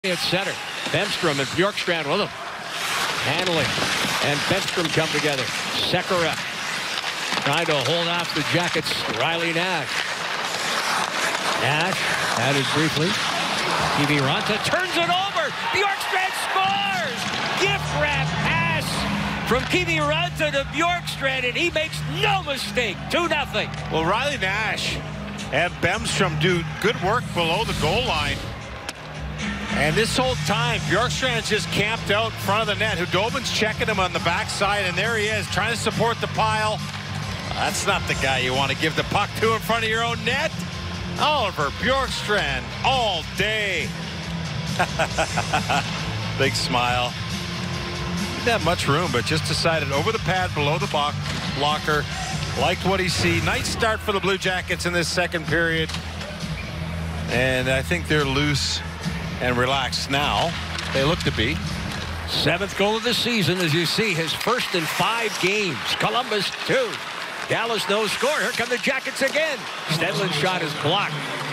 At center, Bemstrom and Bjorkstrand with him. Handling and Bemstrom come together. Sekera trying to hold off the Jackets. Riley Nash. Nash had it briefly. Kiviranta turns it over. Bjorkstrand scores! Gift wrap pass from Kiviranta to Bjorkstrand, and he makes no mistake. 2-0. Well, Riley Nash and Bemstrom do good work below the goal line. And this whole time, Bjorkstrand's just camped out in front of the net. Hudobin's checking him on the backside, and there he is, trying to support the pile. That's not the guy you want to give the puck to in front of your own net. Oliver Bjorkstrand all day. Big smile. Didn't have much room, but just decided over the pad below the blocker. Liked what he see. Nice start for the Blue Jackets in this second period. And I think they're loose and relaxed now. They look to be. 7th goal of the season, as you see, his first in 5 games. Columbus 2. Dallas no score. Here come the Jackets again. Stenlund's shot is blocked.